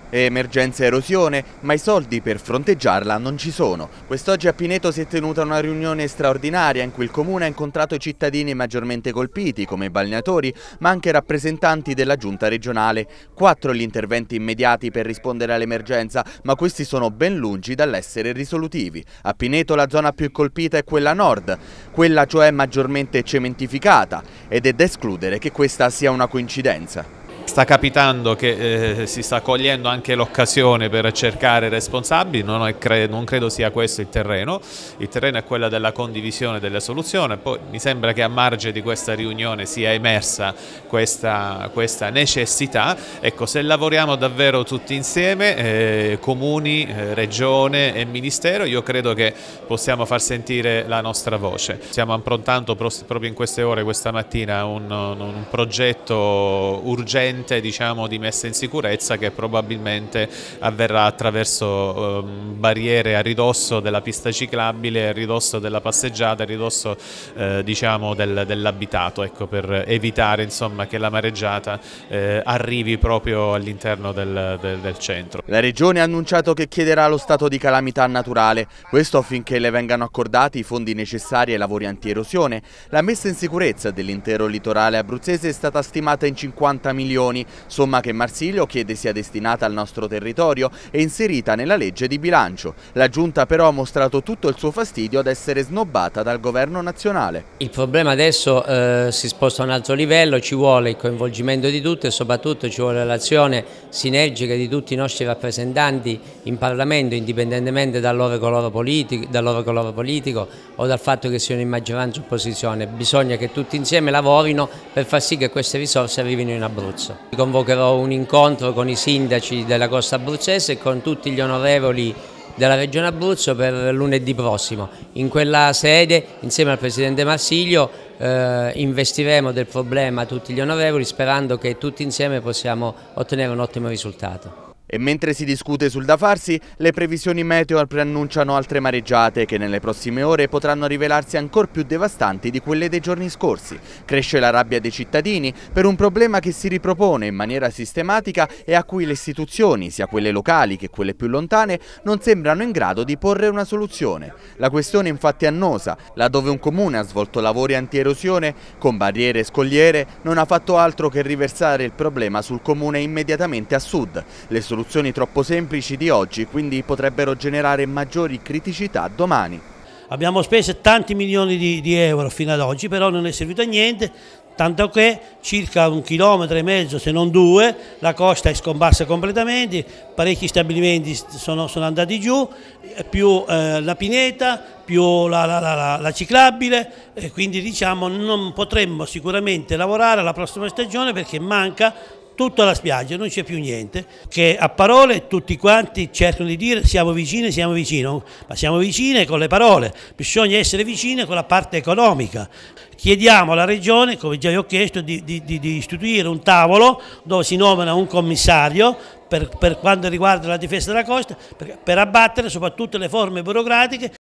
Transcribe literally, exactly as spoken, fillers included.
Emergenza erosione, ma i soldi per fronteggiarla non ci sono. Quest'oggi a Pineto si è tenuta una riunione straordinaria in cui il comune ha incontrato i cittadini maggiormente colpiti, come i balneatori, ma anche rappresentanti della giunta regionale. Quattro gli interventi immediati per rispondere all'emergenza, ma questi sono ben lungi dall'essere risolutivi. A Pineto la zona più colpita è quella nord, quella cioè maggiormente cementificata, ed è da escludere che questa sia una coincidenza. Sta capitando che eh, si sta cogliendo anche l'occasione per cercare responsabili, non, è, cre non credo sia questo il terreno, il terreno è quello della condivisione delle soluzioni. Poi mi sembra che a margine di questa riunione sia emersa questa, questa necessità. Ecco, se lavoriamo davvero tutti insieme, eh, comuni, eh, regione e ministero, io credo che possiamo far sentire la nostra voce. Stiamo approntando proprio in queste ore, questa mattina, un, un progetto urgente, diciamo, di messa in sicurezza che probabilmente avverrà attraverso eh, barriere a ridosso della pista ciclabile, a ridosso della passeggiata, a ridosso eh, diciamo del, dell'abitato, ecco, per evitare, insomma, che la mareggiata eh, arrivi proprio all'interno del, del, del centro. La Regione ha annunciato che chiederà lo stato di calamità naturale, questo affinché le vengano accordati i fondi necessari ai lavori antierosione. La messa in sicurezza dell'intero litorale abruzzese è stata stimata in cinquanta milioni, somma che Marsilio chiede sia destinata al nostro territorio e inserita nella legge di bilancio. La Giunta però ha mostrato tutto il suo fastidio ad essere snobbata dal governo nazionale. Il problema adesso eh, si sposta a un altro livello, ci vuole il coinvolgimento di tutti e soprattutto ci vuole l'azione sinergica di tutti i nostri rappresentanti in Parlamento, indipendentemente dal loro colore politico, dal loro colore politico o dal fatto che siano in maggioranza o opposizione. Bisogna che tutti insieme lavorino per far sì che queste risorse arrivino in Abruzzo. Convocherò un incontro con i sindaci della costa abruzzese e con tutti gli onorevoli della Regione Abruzzo per lunedì prossimo. In quella sede, insieme al Presidente Marsilio, eh, investiremo del problema tutti gli onorevoli, sperando che tutti insieme possiamo ottenere un ottimo risultato. E mentre si discute sul da farsi, le previsioni meteo preannunciano altre mareggiate che nelle prossime ore potranno rivelarsi ancora più devastanti di quelle dei giorni scorsi. Cresce la rabbia dei cittadini per un problema che si ripropone in maniera sistematica e a cui le istituzioni, sia quelle locali che quelle più lontane, non sembrano in grado di porre una soluzione. La questione infatti è annosa, laddove un comune ha svolto lavori antierosione con barriere e scogliere, non ha fatto altro che riversare il problema sul comune immediatamente a sud. Le soluzioni troppo semplici di oggi quindi potrebbero generare maggiori criticità domani. Abbiamo speso tanti milioni di, di euro fino ad oggi, però non è servito a niente, tanto che circa un chilometro e mezzo, se non due, la costa è scomparsa completamente, parecchi stabilimenti sono, sono andati giù, più eh, la pineta, più la, la, la, la ciclabile, e quindi diciamo non potremmo sicuramente lavorare alla prossima stagione perché manca tutta la spiaggia, non c'è più niente, che a parole tutti quanti cercano di dire siamo vicini, siamo vicini, ma siamo vicini con le parole, bisogna essere vicini con la parte economica. Chiediamo alla Regione, come già io ho chiesto, di, di, di istituire un tavolo dove si nomina un commissario per, per quanto riguarda la difesa della costa, per, per abbattere soprattutto le forme burocratiche